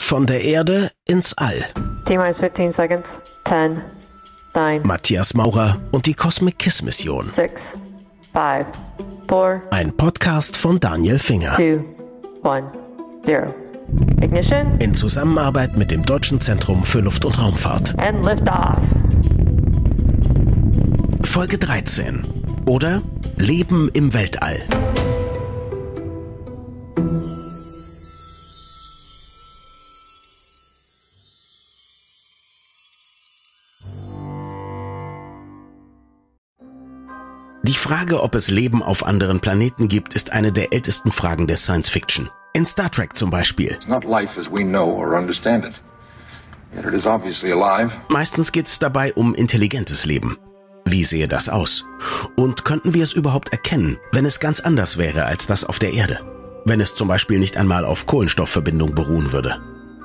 Von der Erde ins All. T-minus 15 seconds. 10, 9, Matthias Maurer und die Cosmic Kiss Mission. 6, 5, 4, Ein Podcast von Daniel Finger. 2, 1, 0. Ignition In Zusammenarbeit mit dem Deutschen Zentrum für Luft- und Raumfahrt. and liftoff. Folge 13. Oder Leben im Weltall. Die Frage, ob es Leben auf anderen Planeten gibt, ist eine der ältesten Fragen der Science Fiction. In Star Trek zum Beispiel. It's not life as we know or understand it. Yet it is obviously alive. Meistens geht es dabei um intelligentes Leben. Wie sehe das aus? Und könnten wir es überhaupt erkennen, wenn es ganz anders wäre als das auf der Erde? Wenn es zum Beispiel nicht einmal auf Kohlenstoffverbindung beruhen würde.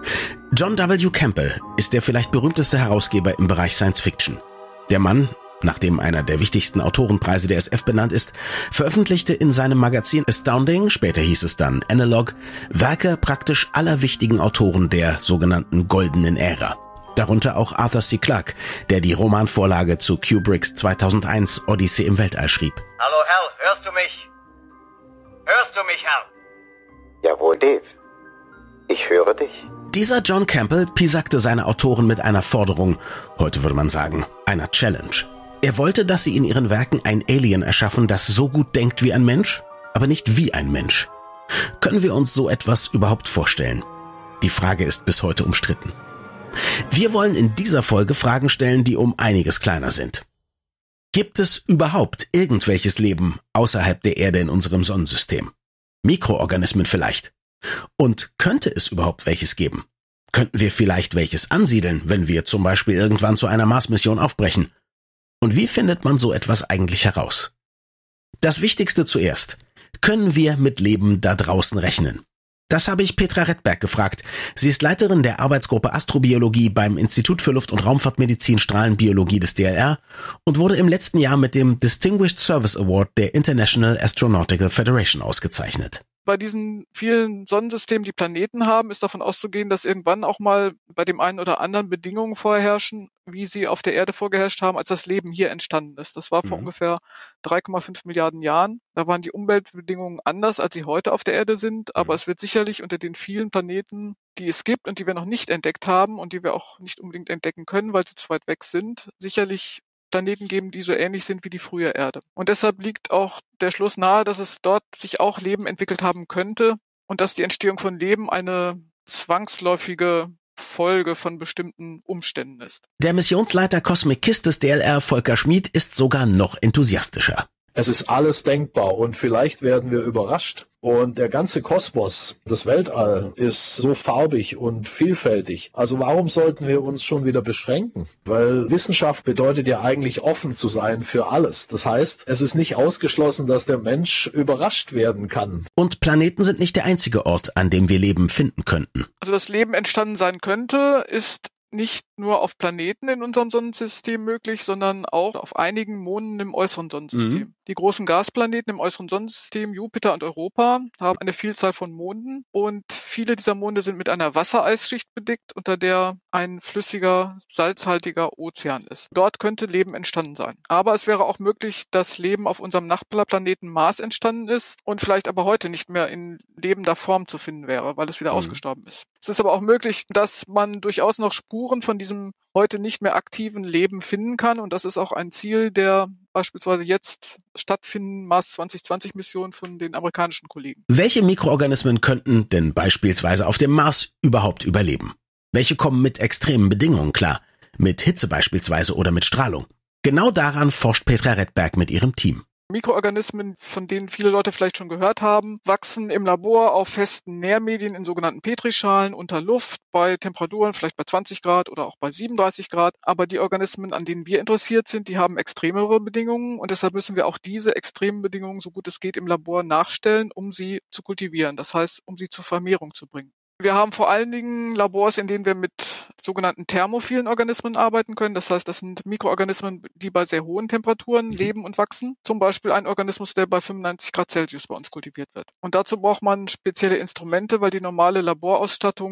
John W. Campbell ist der vielleicht berühmteste Herausgeber im Bereich Science Fiction. Der Mann, nach dem einer der wichtigsten Autorenpreise der SF benannt ist, veröffentlichte in seinem Magazin Astounding, später hieß es dann Analog, Werke praktisch aller wichtigen Autoren der sogenannten Goldenen Ära. Darunter auch Arthur C. Clarke, der die Romanvorlage zu Kubricks 2001 Odyssee im Weltall schrieb. Hallo Hal, hörst du mich? Hörst du mich, Hal? Jawohl, Dave. Ich höre dich. Dieser John Campbell piesacte seine Autoren mit einer Forderung, heute würde man sagen, einer Challenge. Er wollte, dass sie in ihren Werken ein Alien erschaffen, das so gut denkt wie ein Mensch, aber nicht wie ein Mensch. Können wir uns so etwas überhaupt vorstellen? Die Frage ist bis heute umstritten. Wir wollen in dieser Folge Fragen stellen, die um einiges kleiner sind. Gibt es überhaupt irgendwelches Leben außerhalb der Erde in unserem Sonnensystem? Mikroorganismen vielleicht? Und könnte es überhaupt welches geben? Könnten wir vielleicht welches ansiedeln, wenn wir zum Beispiel irgendwann zu einer Mars-Mission aufbrechen? Und wie findet man so etwas eigentlich heraus? Das Wichtigste zuerst. Können wir mit Leben da draußen rechnen? Das habe ich Petra Redberg gefragt. Sie ist Leiterin der Arbeitsgruppe Astrobiologie beim Institut für Luft- und Raumfahrtmedizin Strahlenbiologie des DLR und wurde im letzten Jahr mit dem Distinguished Service Award der International Astronautical Federation ausgezeichnet. Bei diesen vielen Sonnensystemen, die Planeten haben, ist davon auszugehen, dass irgendwann auch mal bei dem einen oder anderen Bedingungen vorherrschen, wie sie auf der Erde vorgeherrscht haben, als das Leben hier entstanden ist. Das war vor ungefähr 3,5 Milliarden Jahren. Da waren die Umweltbedingungen anders, als sie heute auf der Erde sind. Aber es wird sicherlich unter den vielen Planeten, die es gibt und die wir noch nicht entdeckt haben und die wir auch nicht unbedingt entdecken können, weil sie zu weit weg sind, sicherlich Planeten geben, die so ähnlich sind wie die frühe Erde. Und deshalb liegt auch der Schluss nahe, dass es dort sich auch Leben entwickelt haben könnte und dass die Entstehung von Leben eine zwangsläufige Folge von bestimmten Umständen ist. Der Missionsleiter Cosmic Kiss des DLR, Volker Schmid, ist sogar noch enthusiastischer. Es ist alles denkbar und vielleicht werden wir überrascht. Und der ganze Kosmos, das Weltall, ist so farbig und vielfältig. Also warum sollten wir uns schon wieder beschränken? Weil Wissenschaft bedeutet ja eigentlich offen zu sein für alles. Das heißt, es ist nicht ausgeschlossen, dass der Mensch überrascht werden kann. Und Planeten sind nicht der einzige Ort, an dem wir Leben finden könnten. Also das Leben entstanden sein könnte, ist nicht nur auf Planeten in unserem Sonnensystem möglich, sondern auch auf einigen Monden im äußeren Sonnensystem. Die großen Gasplaneten im äußeren Sonnensystem, Jupiter und Europa, haben eine Vielzahl von Monden und viele dieser Monde sind mit einer Wassereisschicht bedeckt, unter der ein flüssiger, salzhaltiger Ozean ist. Dort könnte Leben entstanden sein. Aber es wäre auch möglich, dass Leben auf unserem Nachbarplaneten Mars entstanden ist und vielleicht aber heute nicht mehr in lebender Form zu finden wäre, weil es wieder ausgestorben ist. Es ist aber auch möglich, dass man durchaus noch Spuren von diesem heute nicht mehr aktiven Leben finden kann. Und das ist auch ein Ziel der beispielsweise jetzt stattfindenden Mars 2020 Mission von den amerikanischen Kollegen. Welche Mikroorganismen könnten denn beispielsweise auf dem Mars überhaupt überleben? Welche kommen mit extremen Bedingungen klar? Mit Hitze beispielsweise oder mit Strahlung? Genau daran forscht Petra Redberg mit ihrem Team. Mikroorganismen, von denen viele Leute vielleicht schon gehört haben, wachsen im Labor auf festen Nährmedien in sogenannten Petrischalen unter Luft bei Temperaturen vielleicht bei 20 Grad oder auch bei 37 Grad. Aber die Organismen, an denen wir interessiert sind, die haben extremere Bedingungen und deshalb müssen wir auch diese extremen Bedingungen, so gut es geht, im Labor nachstellen, um sie zu kultivieren. Das heißt, um sie zur Vermehrung zu bringen. Wir haben vor allen Dingen Labors, in denen wir mit sogenannten thermophilen Organismen arbeiten können. Das heißt, das sind Mikroorganismen, die bei sehr hohen Temperaturen leben und wachsen. Zum Beispiel ein Organismus, der bei 95 Grad Celsius bei uns kultiviert wird. Und dazu braucht man spezielle Instrumente, weil die normale Laborausstattung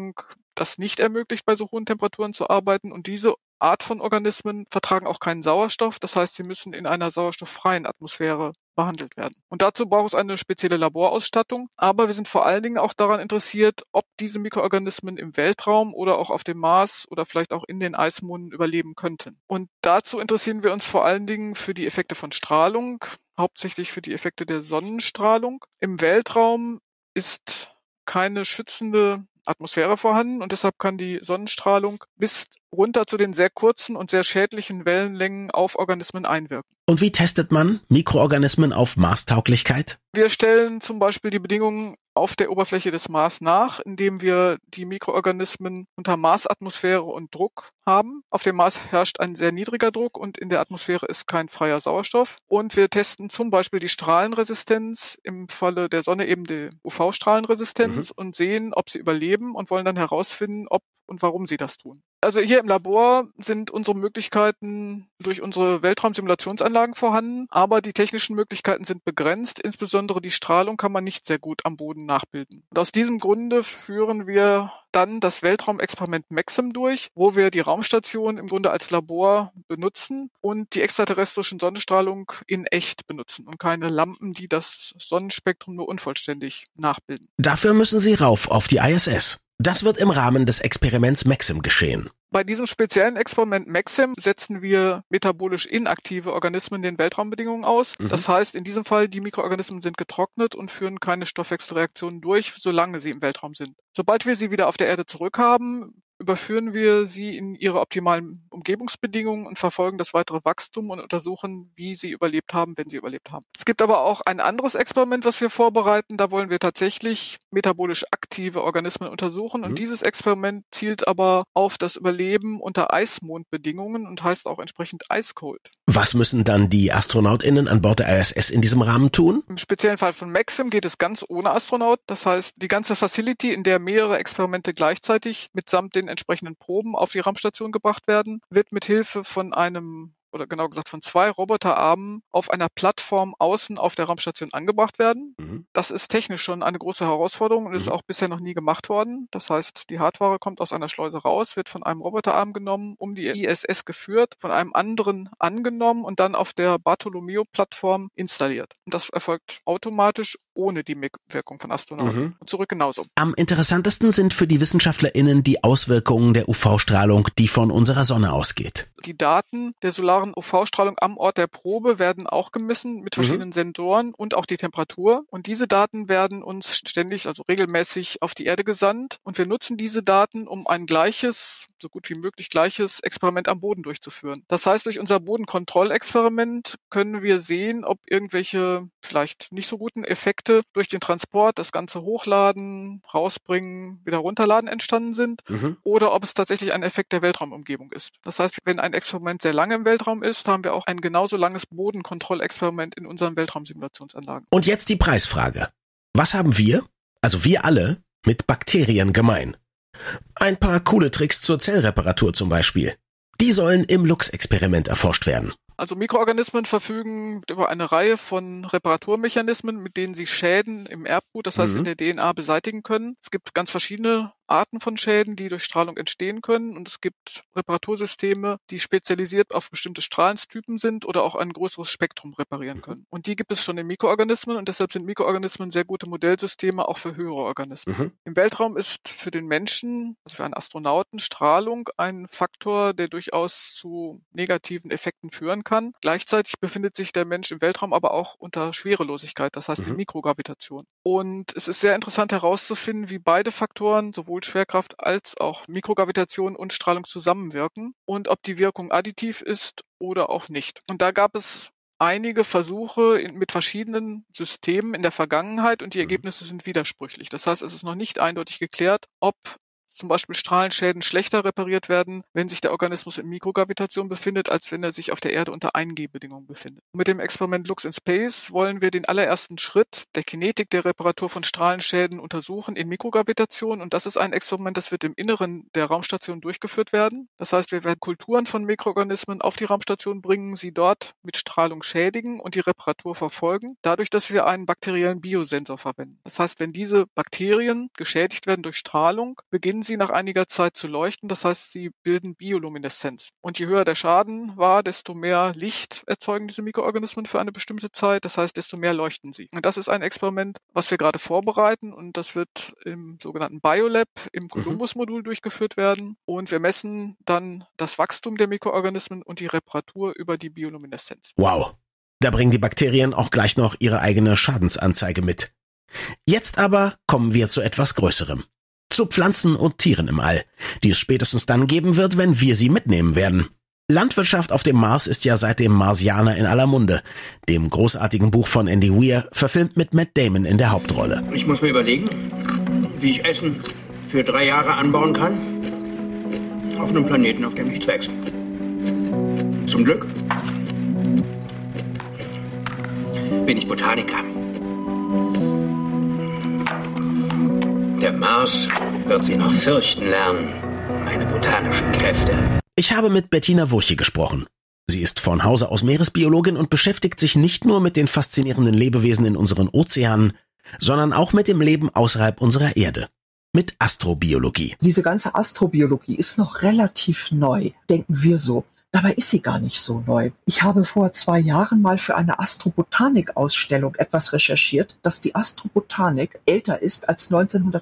das nicht ermöglicht, bei so hohen Temperaturen zu arbeiten. Und diese Art von Organismen vertragen auch keinen Sauerstoff. Das heißt, sie müssen in einer sauerstofffreien Atmosphäre behandelt werden. Und dazu braucht es eine spezielle Laborausstattung. Aber wir sind vor allen Dingen auch daran interessiert, ob diese Mikroorganismen im Weltraum oder auch auf dem Mars oder vielleicht auch in den Eismonden überleben könnten. Und dazu interessieren wir uns vor allen Dingen für die Effekte von Strahlung, hauptsächlich für die Effekte der Sonnenstrahlung. Im Weltraum ist keine schützende Atmosphäre vorhanden und deshalb kann die Sonnenstrahlung bis runter zu den sehr kurzen und sehr schädlichen Wellenlängen auf Organismen einwirken. Und wie testet man Mikroorganismen auf Marstauglichkeit? Wir stellen zum Beispiel die Bedingungen auf der Oberfläche des Mars nach, indem wir die Mikroorganismen unter Marsatmosphäre und Druck haben. Auf dem Mars herrscht ein sehr niedriger Druck und in der Atmosphäre ist kein freier Sauerstoff. Und wir testen zum Beispiel die Strahlenresistenz, im Falle der Sonne eben die UV-Strahlenresistenz und sehen, ob sie überleben und wollen dann herausfinden, ob und warum sie das tun. Also hier im Labor sind unsere Möglichkeiten durch unsere Weltraumsimulationsanlagen vorhanden, aber die technischen Möglichkeiten sind begrenzt. Insbesondere die Strahlung kann man nicht sehr gut am Boden nachbilden. Und aus diesem Grunde führen wir dann das Weltraumexperiment MAXIM durch, wo wir die Raumstation im Grunde als Labor benutzen und die extraterrestrischen Sonnenstrahlung in echt benutzen und keine Lampen, die das Sonnenspektrum nur unvollständig nachbilden. Dafür müssen sie rauf auf die ISS. Das wird im Rahmen des Experiments MAXIM geschehen. Bei diesem speziellen Experiment MAXIM setzen wir metabolisch inaktive Organismen den Weltraumbedingungen aus. Das heißt, in diesem Fall, die Mikroorganismen sind getrocknet und führen keine Stoffwechselreaktionen durch, solange sie im Weltraum sind. Sobald wir sie wieder auf der Erde zurückhaben, überführen wir sie in ihre optimalen Umgebungsbedingungen und verfolgen das weitere Wachstum und untersuchen, wie sie überlebt haben, wenn sie überlebt haben. Es gibt aber auch ein anderes Experiment, was wir vorbereiten. Da wollen wir tatsächlich metabolisch aktive Organismen untersuchen. Und dieses Experiment zielt aber auf das Überleben unter Eismondbedingungen und heißt auch entsprechend Ice Cold. Was müssen dann die AstronautInnen an Bord der ISS in diesem Rahmen tun? Im speziellen Fall von MAXIM geht es ganz ohne Astronaut. Das heißt, die ganze Facility, in der mehrere Experimente gleichzeitig mitsamt den entsprechenden Proben auf die Raumstation gebracht werden, wird mit Hilfe von oder genau gesagt von 2 Roboterarmen auf einer Plattform außen auf der Raumstation angebracht werden. Das ist technisch schon eine große Herausforderung und ist auch bisher noch nie gemacht worden. Das heißt, die Hardware kommt aus einer Schleuse raus, wird von einem Roboterarm genommen, um die ISS geführt, von einem anderen angenommen und dann auf der Bartolomeo-Plattform installiert. Und das erfolgt automatisch ohne die Mitwirkung von Astronauten. Und zurück genauso. Am interessantesten sind für die WissenschaftlerInnen die Auswirkungen der UV-Strahlung, die von unserer Sonne ausgeht. Die Daten der solaren UV-Strahlung am Ort der Probe werden auch gemessen mit verschiedenen Sensoren und auch die Temperatur. Und diese Daten werden uns ständig, also regelmäßig auf die Erde gesandt. Und wir nutzen diese Daten, um ein gleiches, so gut wie möglich gleiches Experiment am Boden durchzuführen. Das heißt, durch unser Bodenkontrollexperiment können wir sehen, ob irgendwelche vielleicht nicht so guten Effekte durch den Transport, das Ganze hochladen, rausbringen, wieder runterladen entstanden sind oder ob es tatsächlich ein Effekt der Weltraumumgebung ist. Das heißt, wenn ein Experiment sehr lange im Weltraum ist, haben wir auch ein genauso langes Bodenkontrollexperiment in unseren Weltraumsimulationsanlagen. Und jetzt die Preisfrage. Was haben wir, also wir alle, mit Bakterien gemein? Ein paar coole Tricks zur Zellreparatur zum Beispiel. Die sollen im Lux-Experiment erforscht werden. Also Mikroorganismen verfügen über eine Reihe von Reparaturmechanismen, mit denen sie Schäden im Erbgut, das heißt in der DNA, beseitigen können. Es gibt ganz verschiedene Arten von Schäden, die durch Strahlung entstehen können. Und es gibt Reparatursysteme, die spezialisiert auf bestimmte Strahlenstypen sind oder auch ein größeres Spektrum reparieren können. Und die gibt es schon in Mikroorganismen und deshalb sind Mikroorganismen sehr gute Modellsysteme auch für höhere Organismen. Im Weltraum ist für den Menschen, also für einen Astronauten, Strahlung ein Faktor, der durchaus zu negativen Effekten führen kann. Gleichzeitig befindet sich der Mensch im Weltraum aber auch unter Schwerelosigkeit, das heißt in Mikrogravitation. Und es ist sehr interessant herauszufinden, wie beide Faktoren, sowohl Schwerkraft als auch Mikrogravitation und Strahlung zusammenwirken und ob die Wirkung additiv ist oder auch nicht. Und da gab es einige Versuche mit verschiedenen Systemen in der Vergangenheit und die Ergebnisse sind widersprüchlich. Das heißt, es ist noch nicht eindeutig geklärt, ob zum Beispiel Strahlenschäden schlechter repariert werden, wenn sich der Organismus in Mikrogravitation befindet, als wenn er sich auf der Erde unter 1G-Bedingungen befindet. Mit dem Experiment Lux in Space wollen wir den allerersten Schritt der Kinetik der Reparatur von Strahlenschäden untersuchen in Mikrogravitation. Und das ist ein Experiment, das wird im Inneren der Raumstation durchgeführt werden. Das heißt, wir werden Kulturen von Mikroorganismen auf die Raumstation bringen, sie dort mit Strahlung schädigen und die Reparatur verfolgen, dadurch, dass wir einen bakteriellen Biosensor verwenden. Das heißt, wenn diese Bakterien geschädigt werden durch Strahlung, beginnen beginnen sie nach einiger Zeit zu leuchten. Das heißt, sie bilden Biolumineszenz. Und je höher der Schaden war, desto mehr Licht erzeugen diese Mikroorganismen für eine bestimmte Zeit. Das heißt, desto mehr leuchten sie. Und das ist ein Experiment, was wir gerade vorbereiten. Und das wird im sogenannten Biolab im Columbus-Modul durchgeführt werden. Und wir messen dann das Wachstum der Mikroorganismen und die Reparatur über die Biolumineszenz. Wow. Da bringen die Bakterien auch gleich noch ihre eigene Schadensanzeige mit. Jetzt aber kommen wir zu etwas Größerem. Zu Pflanzen und Tieren im All, die es spätestens dann geben wird, wenn wir sie mitnehmen werden. Landwirtschaft auf dem Mars ist ja seit dem Marsianer in aller Munde, dem großartigen Buch von Andy Weir, verfilmt mit Matt Damon in der Hauptrolle. Ich muss mir überlegen, wie ich Essen für 3 Jahre anbauen kann, auf einem Planeten, auf dem nichts wächst. Zum Glück bin ich Botaniker. Der Mars wird sie noch fürchten lernen, meine botanischen Kräfte. Ich habe mit Bettina Wurche gesprochen. Sie ist von Hause aus Meeresbiologin und beschäftigt sich nicht nur mit den faszinierenden Lebewesen in unseren Ozeanen, sondern auch mit dem Leben außerhalb unserer Erde. Mit Astrobiologie. Diese ganze Astrobiologie ist noch relativ neu, denken wir so. Dabei ist sie gar nicht so neu. Ich habe vor 2 Jahren mal für eine Astrobotanik-Ausstellung etwas recherchiert, dass die Astrobotanik älter ist als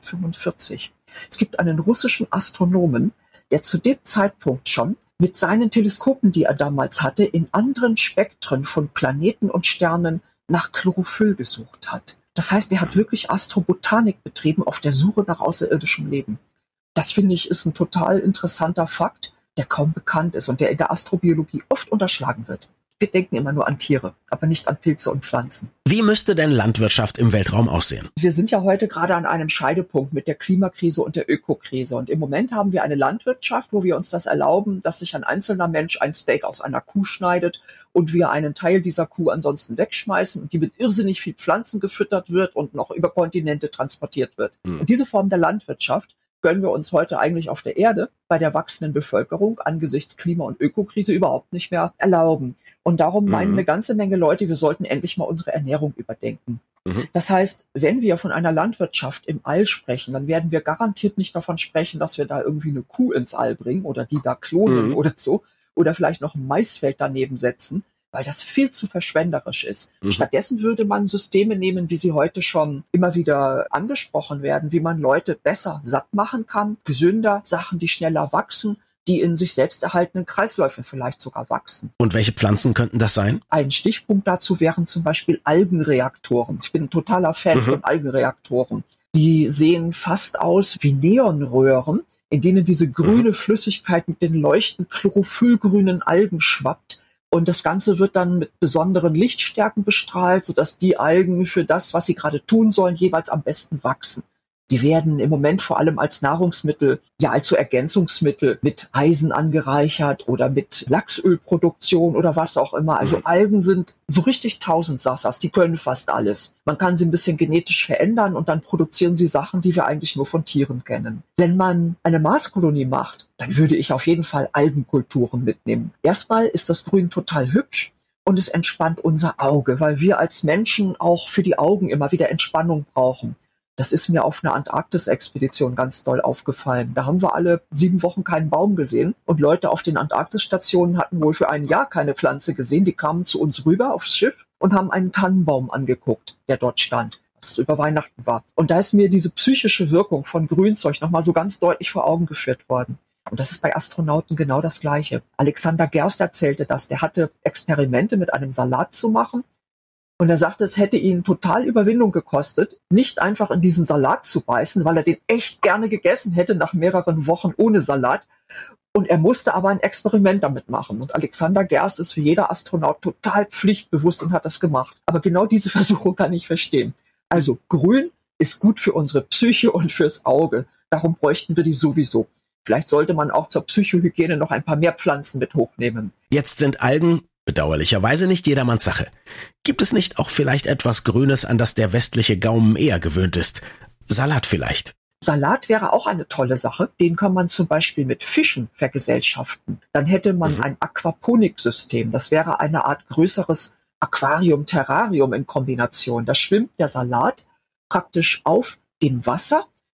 1945. Es gibt einen russischen Astronomen, der zu dem Zeitpunkt schon mit seinen Teleskopen, die er damals hatte, in anderen Spektren von Planeten und Sternen nach Chlorophyll gesucht hat. Das heißt, er hat wirklich Astrobotanik betrieben auf der Suche nach außerirdischem Leben. Das finde ich ist ein total interessanter Fakt, der kaum bekannt ist und der in der Astrobiologie oft unterschlagen wird. Wir denken immer nur an Tiere, aber nicht an Pilze und Pflanzen. Wie müsste denn Landwirtschaft im Weltraum aussehen? Wir sind ja heute gerade an einem Scheidepunkt mit der Klimakrise und der Ökokrise. Und im Moment haben wir eine Landwirtschaft, wo wir uns das erlauben, dass sich ein einzelner Mensch ein Steak aus einer Kuh schneidet und wir einen Teil dieser Kuh ansonsten wegschmeißen und die mit irrsinnig viel Pflanzen gefüttert wird und noch über Kontinente transportiert wird. Und diese Form der Landwirtschaft können wir uns heute eigentlich auf der Erde bei der wachsenden Bevölkerung angesichts Klima- und Ökokrise überhaupt nicht mehr erlauben. Und darum meinen eine ganze Menge Leute, wir sollten endlich mal unsere Ernährung überdenken. Das heißt, wenn wir von einer Landwirtschaft im All sprechen, dann werden wir garantiert nicht davon sprechen, dass wir da irgendwie eine Kuh ins All bringen oder die da klonen oder so oder vielleicht noch ein Maisfeld daneben setzen, weil das viel zu verschwenderisch ist. Stattdessen würde man Systeme nehmen, wie sie heute schon immer wieder angesprochen werden, wie man Leute besser satt machen kann, gesünder, Sachen, die schneller wachsen, die in sich selbst erhaltenen Kreisläufen vielleicht sogar wachsen. Und welche Pflanzen könnten das sein? Ein Stichpunkt dazu wären zum Beispiel Algenreaktoren. Ich bin ein totaler Fan von Algenreaktoren. Die sehen fast aus wie Neonröhren, in denen diese grüne Flüssigkeit mit den leuchtend chlorophyllgrünen Algen schwappt. Und das Ganze wird dann mit besonderen Lichtstärken bestrahlt, sodass die Algen für das, was sie gerade tun sollen, jeweils am besten wachsen. Die werden im Moment vor allem als Nahrungsmittel, ja als so Ergänzungsmittel mit Eisen angereichert oder mit Lachsölproduktion oder was auch immer. Also Algen sind so richtig Tausendsassers, die können fast alles. Man kann sie ein bisschen genetisch verändern und dann produzieren sie Sachen, die wir eigentlich nur von Tieren kennen. Wenn man eine Marskolonie macht, dann würde ich auf jeden Fall Algenkulturen mitnehmen. Erstmal ist das Grün total hübsch und es entspannt unser Auge, weil wir als Menschen auch für die Augen immer wieder Entspannung brauchen. Das ist mir auf einer Antarktis-Expedition ganz doll aufgefallen. Da haben wir alle 7 Wochen keinen Baum gesehen und Leute auf den Antarktis-Stationen hatten wohl für ein Jahr keine Pflanze gesehen. Die kamen zu uns rüber aufs Schiff und haben einen Tannenbaum angeguckt, der dort stand, was über Weihnachten war. Und da ist mir diese psychische Wirkung von Grünzeug nochmal so ganz deutlich vor Augen geführt worden. Und das ist bei Astronauten genau das Gleiche. Alexander Gerst erzählte das. Der hatte Experimente mit einem Salat zu machen. Und er sagte, es hätte ihn total Überwindung gekostet, nicht einfach in diesen Salat zu beißen, weil er den echt gerne gegessen hätte nach mehreren Wochen ohne Salat. Und er musste aber ein Experiment damit machen. Und Alexander Gerst ist für jeder Astronaut total pflichtbewusst und hat das gemacht. Aber genau diese Versuchung kann ich verstehen. Also Grün ist gut für unsere Psyche und fürs Auge. Darum bräuchten wir die sowieso. Vielleicht sollte man auch zur Psychohygiene noch ein paar mehr Pflanzen mit hochnehmen. Jetzt sind Algen bedauerlicherweise nicht jedermanns Sache. Gibt es nicht auch vielleicht etwas Grünes, an das der westliche Gaumen eher gewöhnt ist? Salat vielleicht. Salat wäre auch eine tolle Sache. Den kann man zum Beispiel mit Fischen vergesellschaften. Dann hätte man ein Aquaponiksystem. Das wäre eine Art größeres Aquarium, Terrarium in Kombination. Da schwimmt der Salat praktisch auf dem Wasser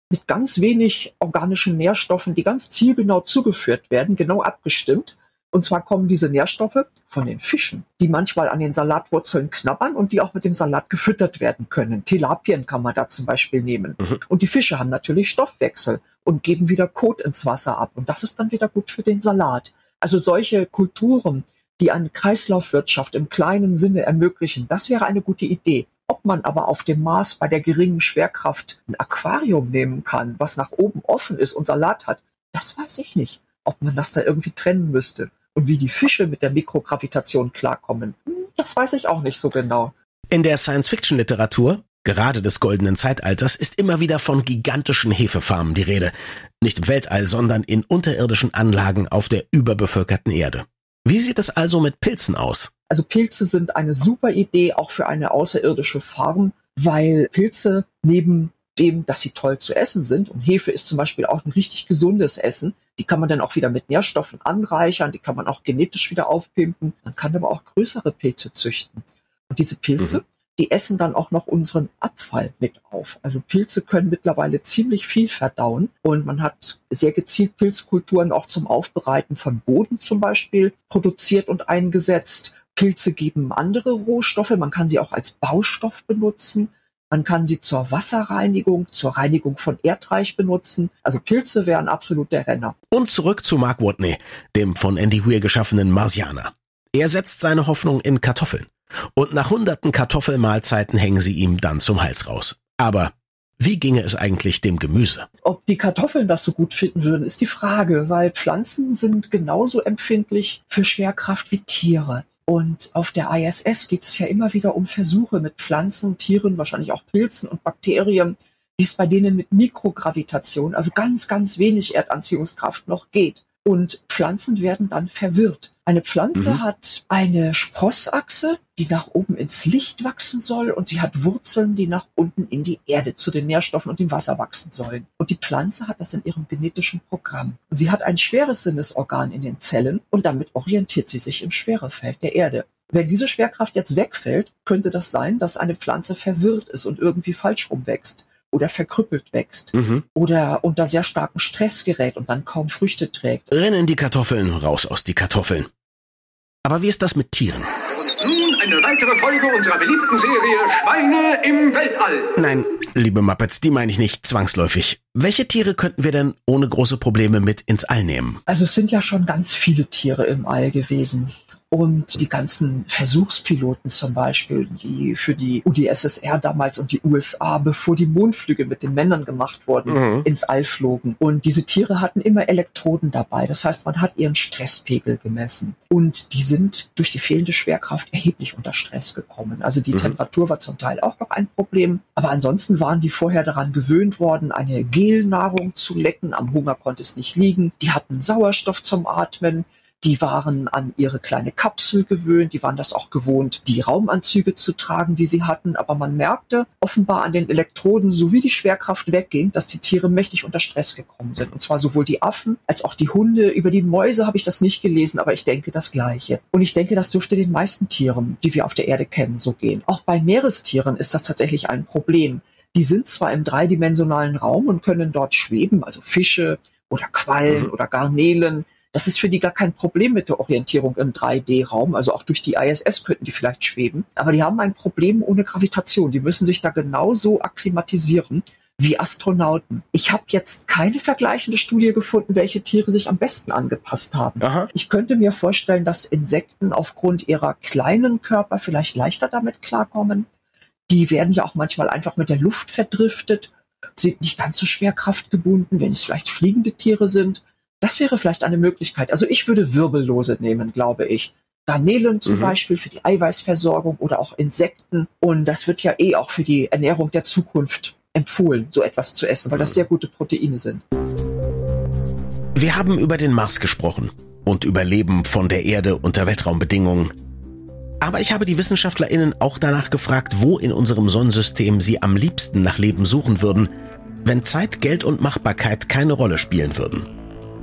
mit ganz wenig organischen Nährstoffen, die ganz zielgenau zugeführt werden, genau abgestimmt. Und zwar kommen diese Nährstoffe von den Fischen, die manchmal an den Salatwurzeln knabbern und die auch mit dem Salat gefüttert werden können. Tilapien kann man da zum Beispiel nehmen. Und die Fische haben natürlich Stoffwechsel und geben wieder Kot ins Wasser ab. Und das ist dann wieder gut für den Salat. Also solche Kulturen, die eine Kreislaufwirtschaft im kleinen Sinne ermöglichen, das wäre eine gute Idee. Ob man aber auf dem Mars bei der geringen Schwerkraft ein Aquarium nehmen kann, was nach oben offen ist und Salat hat, das weiß ich nicht. Ob man das da irgendwie trennen müsste. Und wie die Fische mit der Mikrogravitation klarkommen, das weiß ich auch nicht so genau. In der Science-Fiction-Literatur, gerade des goldenen Zeitalters, ist immer wieder von gigantischen Hefefarmen die Rede. Nicht im Weltall, sondern in unterirdischen Anlagen auf der überbevölkerten Erde. Wie sieht es also mit Pilzen aus? Also Pilze sind eine super Idee auch für eine außerirdische Farm, weil Pilze neben dem, dass sie toll zu essen sind, und Hefe ist zum Beispiel auch ein richtig gesundes Essen, die kann man dann auch wieder mit Nährstoffen anreichern, die kann man auch genetisch wieder aufpimpen, man kann aber auch größere Pilze züchten. Und diese Pilze, die essen dann auch noch unseren Abfall mit auf. Also Pilze können mittlerweile ziemlich viel verdauen und man hat sehr gezielt Pilzkulturen auch zum Aufbereiten von Boden zum Beispiel produziert und eingesetzt. Pilze geben andere Rohstoffe, man kann sie auch als Baustoff benutzen. Man kann sie zur Wasserreinigung, zur Reinigung von Erdreich benutzen. Also Pilze wären absolut der Renner. Und zurück zu Mark Watney, dem von Andy Weir geschaffenen Marsianer. Er setzt seine Hoffnung in Kartoffeln. Und nach hunderten Kartoffelmahlzeiten hängen sie ihm dann zum Hals raus. Aber wie ginge es eigentlich dem Gemüse? Ob die Kartoffeln das so gut finden würden, ist die Frage, weil Pflanzen sind genauso empfindlich für Schwerkraft wie Tiere. Und auf der ISS geht es ja immer wieder um Versuche mit Pflanzen, Tieren, wahrscheinlich auch Pilzen und Bakterien, wie es bei denen mit Mikrogravitation, also ganz, ganz wenig Erdanziehungskraft noch geht. Und Pflanzen werden dann verwirrt. Eine Pflanze hat eine Sprossachse, die nach oben ins Licht wachsen soll, und sie hat Wurzeln, die nach unten in die Erde zu den Nährstoffen und dem Wasser wachsen sollen. Und die Pflanze hat das in ihrem genetischen Programm. Und sie hat ein schweres Sinnesorgan in den Zellen und damit orientiert sie sich im Schwerefeld der Erde. Wenn diese Schwerkraft jetzt wegfällt, könnte das sein, dass eine Pflanze verwirrt ist und irgendwie falsch rumwächst. Oder verkrüppelt wächst. Oder unter sehr starken Stress gerät und dann kaum Früchte trägt. Rennen die Kartoffeln, raus aus die Kartoffeln. Aber wie ist das mit Tieren? Und nun eine weitere Folge unserer beliebten Serie Schweine im Weltall. Nein, liebe Muppets, die meine ich nicht zwangsläufig. Welche Tiere könnten wir denn ohne große Probleme mit ins All nehmen? Also es sind ja schon ganz viele Tiere im All gewesen. Und die ganzen Versuchspiloten zum Beispiel, die für die UdSSR damals und die USA, bevor die Mondflüge mit den Männern gemacht wurden, ins All flogen. Und diese Tiere hatten immer Elektroden dabei. Das heißt, man hat ihren Stresspegel gemessen. Und die sind durch die fehlende Schwerkraft erheblich unter Stress gekommen. Also die Temperatur war zum Teil auch noch ein Problem. Aber ansonsten waren die vorher daran gewöhnt worden, eine Gelnahrung zu lecken. Am Hunger konnte es nicht liegen. Die hatten Sauerstoff zum Atmen. Die waren an ihre kleine Kapsel gewöhnt, die waren das auch gewohnt, die Raumanzüge zu tragen, die sie hatten. Aber man merkte offenbar an den Elektroden, so wie die Schwerkraft wegging, dass die Tiere mächtig unter Stress gekommen sind. Und zwar sowohl die Affen als auch die Hunde. Über die Mäuse habe ich das nicht gelesen, aber ich denke das Gleiche. Und ich denke, das dürfte den meisten Tieren, die wir auf der Erde kennen, so gehen. Auch bei Meerestieren ist das tatsächlich ein Problem. Die sind zwar im dreidimensionalen Raum und können dort schweben, also Fische oder Quallen oder Garnelen. Das ist für die gar kein Problem mit der Orientierung im 3D-Raum. Also auch durch die ISS könnten die vielleicht schweben. Aber die haben ein Problem ohne Gravitation. Die müssen sich da genauso akklimatisieren wie Astronauten. Ich habe jetzt keine vergleichende Studie gefunden, welche Tiere sich am besten angepasst haben. Ich könnte mir vorstellen, dass Insekten aufgrund ihrer kleinen Körper vielleicht leichter damit klarkommen. Die werden ja auch manchmal einfach mit der Luft verdriftet, sind nicht ganz so schwerkraftgebunden, wenn es vielleicht fliegende Tiere sind. Das wäre vielleicht eine Möglichkeit. Also ich würde Wirbellose nehmen, glaube ich. Garnelen zum Beispiel für die Eiweißversorgung oder auch Insekten. Und das wird ja auch für die Ernährung der Zukunft empfohlen, so etwas zu essen, weil das sehr gute Proteine sind. Wir haben über den Mars gesprochen und über Leben von der Erde unter Weltraumbedingungen. Aber ich habe die WissenschaftlerInnen auch danach gefragt, wo in unserem Sonnensystem sie am liebsten nach Leben suchen würden, wenn Zeit, Geld und Machbarkeit keine Rolle spielen würden.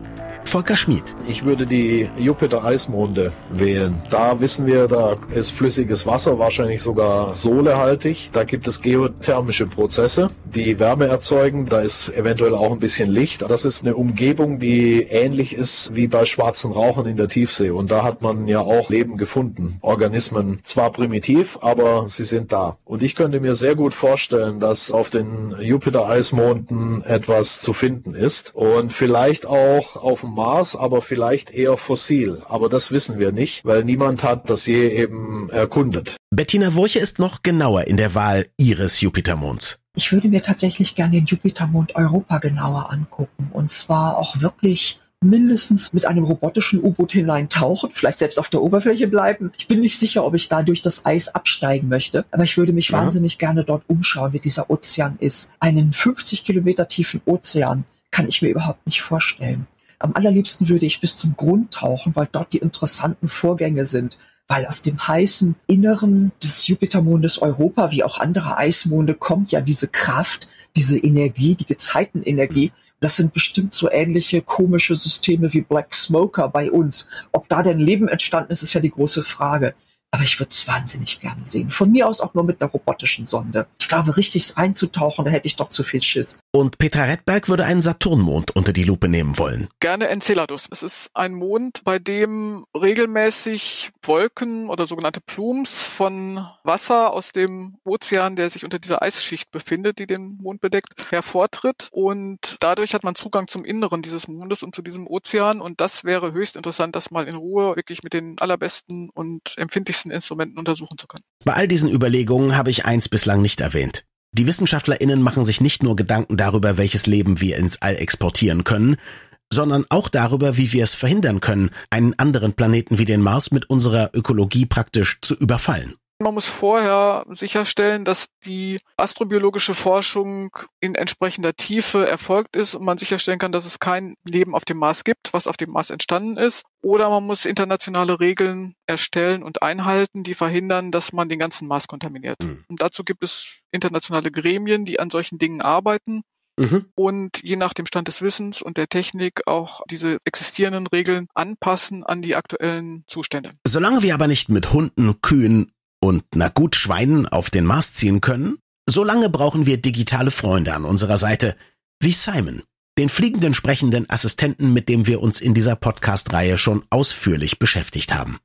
Volker Schmid. Ich würde die Jupiter-Eismonde wählen. Da wissen wir, da ist flüssiges Wasser, wahrscheinlich sogar solehaltig. Da gibt es geothermische Prozesse, die Wärme erzeugen. Da ist eventuell auch ein bisschen Licht. Das ist eine Umgebung, die ähnlich ist wie bei schwarzen Rauchen in der Tiefsee. Und da hat man ja auch Leben gefunden. Organismen, zwar primitiv, aber sie sind da. Und ich könnte mir sehr gut vorstellen, dass auf den Jupiter-Eismonden etwas zu finden ist. Und vielleicht auch auf dem Mars, aber vielleicht eher fossil. Aber das wissen wir nicht, weil niemand hat das je eben erkundet. Bettina Wurche ist noch genauer in der Wahl ihres Jupitermonds. Ich würde mir tatsächlich gerne den Jupitermond Europa genauer angucken. Und zwar auch wirklich mindestens mit einem robotischen U-Boot hineintauchen, vielleicht selbst auf der Oberfläche bleiben. Ich bin nicht sicher, ob ich da durch das Eis absteigen möchte, aber ich würde mich wahnsinnig gerne dort umschauen, wie dieser Ozean ist. Einen 50 Kilometer tiefen Ozean kann ich mir überhaupt nicht vorstellen. Am allerliebsten würde ich bis zum Grund tauchen, weil dort die interessanten Vorgänge sind. Weil aus dem heißen Inneren des Jupitermondes Europa, wie auch andere Eismonde, kommt ja diese Kraft, diese Energie, die Gezeitenenergie. Das sind bestimmt so ähnliche komische Systeme wie Black Smoker bei uns. Ob da denn Leben entstanden ist, ist ja die große Frage. Aber ich würde es wahnsinnig gerne sehen. Von mir aus auch nur mit einer robotischen Sonde. Ich glaube, richtig einzutauchen, da hätte ich doch zu viel Schiss. Und Petra Redberg würde einen Saturnmond unter die Lupe nehmen wollen. Gerne Enceladus. Es ist ein Mond, bei dem regelmäßig Wolken oder sogenannte Plumes von Wasser aus dem Ozean, der sich unter dieser Eisschicht befindet, die den Mond bedeckt, hervortritt. Und dadurch hat man Zugang zum Inneren dieses Mondes und zu diesem Ozean. Und das wäre höchst interessant, das mal in Ruhe wirklich mit den allerbesten und empfindlichsten Instrumenten untersuchen zu können. Bei all diesen Überlegungen habe ich eins bislang nicht erwähnt. Die WissenschaftlerInnen machen sich nicht nur Gedanken darüber, welches Leben wir ins All exportieren können, sondern auch darüber, wie wir es verhindern können, einen anderen Planeten wie den Mars mit unserer Ökologie praktisch zu überfallen. Man muss vorher sicherstellen, dass die astrobiologische Forschung in entsprechender Tiefe erfolgt ist und man sicherstellen kann, dass es kein Leben auf dem Mars gibt, was auf dem Mars entstanden ist. Oder man muss internationale Regeln erstellen und einhalten, die verhindern, dass man den ganzen Mars kontaminiert. Und dazu gibt es internationale Gremien, die an solchen Dingen arbeiten. Und je nach dem Stand des Wissens und der Technik auch diese existierenden Regeln anpassen an die aktuellen Zustände. Solange wir aber nicht mit Hunden, Kühen und na gut Schweinen auf den Mars ziehen können, solange brauchen wir digitale Freunde an unserer Seite, wie Simon, den fliegenden sprechenden Assistenten, mit dem wir uns in dieser Podcast-Reihe schon ausführlich beschäftigt haben.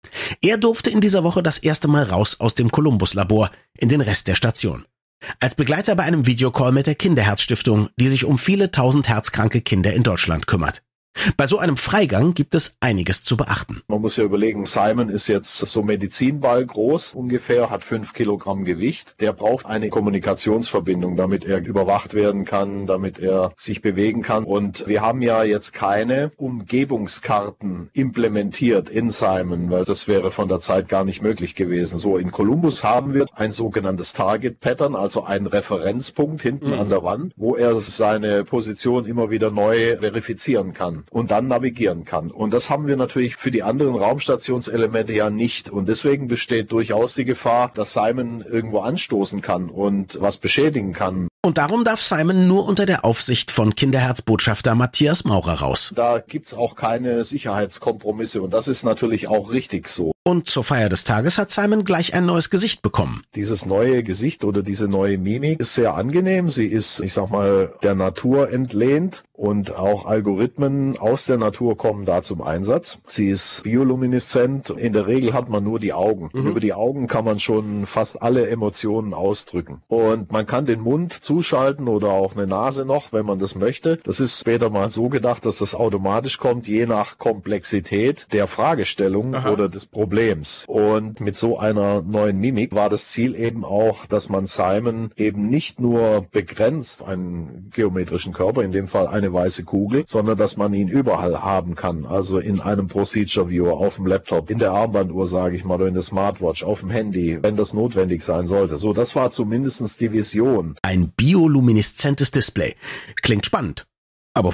Er durfte in dieser Woche das erste Mal raus aus dem Columbus-Labor in den Rest der Station. Als Begleiter bei einem Videocall mit der Kinderherzstiftung, die sich um viele tausend herzkranke Kinder in Deutschland kümmert. Bei so einem Freigang gibt es einiges zu beachten. Man muss ja überlegen, Simon ist jetzt so Medizinball groß ungefähr, hat 5 Kilogramm Gewicht. Der braucht eine Kommunikationsverbindung, damit er überwacht werden kann, damit er sich bewegen kann. Und wir haben ja jetzt keine Umgebungskarten implementiert in Simon, weil das wäre von der Zeit gar nicht möglich gewesen. So, in Columbus haben wir ein sogenanntes Target Pattern, also einen Referenzpunkt hinten an der Wand, wo er seine Position immer wieder neu verifizieren kann und dann navigieren kann. Und das haben wir natürlich für die anderen Raumstationselemente ja nicht. Und deswegen besteht durchaus die Gefahr, dass Simon irgendwo anstoßen kann und was beschädigen kann. Und darum darf Simon nur unter der Aufsicht von Kinderherzbotschafter Matthias Maurer raus. Da gibt's auch keine Sicherheitskompromisse und das ist natürlich auch richtig so. Und zur Feier des Tages hat Simon gleich ein neues Gesicht bekommen. Dieses neue Gesicht oder diese neue Mimik ist sehr angenehm. Sie ist, ich sag mal, der Natur entlehnt und auch Algorithmen aus der Natur kommen da zum Einsatz. Sie ist biolumineszent. In der Regel hat man nur die Augen. Über die Augen kann man schon fast alle Emotionen ausdrücken. Und man kann den Mund zuschalten oder auch eine Nase noch, wenn man das möchte. Das ist später mal so gedacht, dass das automatisch kommt, je nach Komplexität der Fragestellung oder des Problems. Und mit so einer neuen Mimik war das Ziel eben auch, dass man Simon eben nicht nur begrenzt, einen geometrischen Körper, in dem Fall eine weiße Kugel, sondern dass man ihn überall haben kann. Also in einem Procedure Viewer, auf dem Laptop, in der Armbanduhr, sage ich mal, oder in der Smartwatch, auf dem Handy, wenn das notwendig sein sollte. So, das war zumindest die Vision. Ein biolumineszentes Display. Klingt spannend. Aber wozu?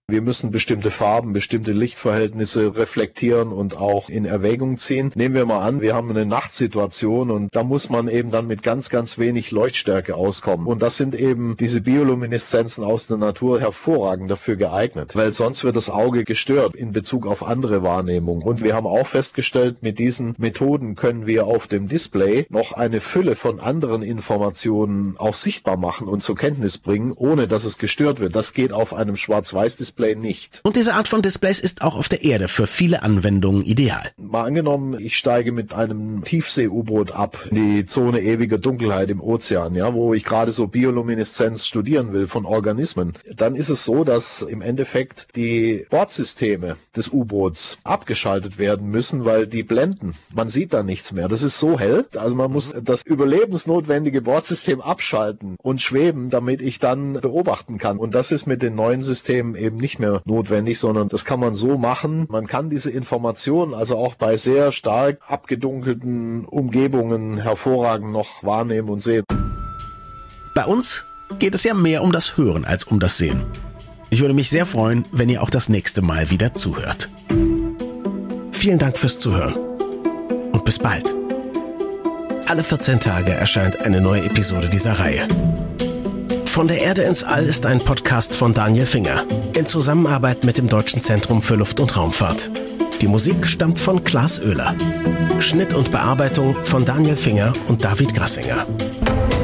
Wir müssen bestimmte Farben, bestimmte Lichtverhältnisse reflektieren und auch in Erwägung ziehen. Nehmen wir mal an, wir haben eine Nachtsituation und da muss man eben dann mit ganz, ganz wenig Leuchtstärke auskommen. Und das sind eben diese Biolumineszenzen aus der Natur hervorragend dafür geeignet, weil sonst wird das Auge gestört in Bezug auf andere Wahrnehmungen. Und wir haben auch festgestellt, mit diesen Methoden können wir auf dem Display noch eine Fülle von anderen Informationen auch sichtbar machen und zur Kenntnis bringen, ohne dass es gestört wird. Das geht auf einem Schwarz-Weiß-Display nicht. Und diese Art von Displays ist auch auf der Erde für viele Anwendungen ideal. Mal angenommen, ich steige mit einem Tiefsee-U-Boot ab in die Zone ewiger Dunkelheit im Ozean, ja, wo ich gerade so Biolumineszenz studieren will von Organismen. Dann ist es so, dass im Endeffekt die Bordsysteme des U-Boots abgeschaltet werden müssen, weil die blenden. Man sieht da nichts mehr. Das ist so hell, also man muss das überlebensnotwendige Bordsystem abschalten und schweben, damit ich dann beobachten kann. Und das ist mit den neuen Systemen eben nicht mehr notwendig, sondern das kann man so machen. Man kann diese Informationen also auch bei sehr stark abgedunkelten Umgebungen hervorragend noch wahrnehmen und sehen. Bei uns geht es ja mehr um das Hören als um das Sehen. Ich würde mich sehr freuen, wenn ihr auch das nächste Mal wieder zuhört. Vielen Dank fürs Zuhören und bis bald. Alle 14 Tage erscheint eine neue Episode dieser Reihe. Von der Erde ins All ist ein Podcast von Daniel Finger in Zusammenarbeit mit dem Deutschen Zentrum für Luft- und Raumfahrt. Die Musik stammt von Klaas Oehler. Schnitt und Bearbeitung von Daniel Finger und David Grassinger.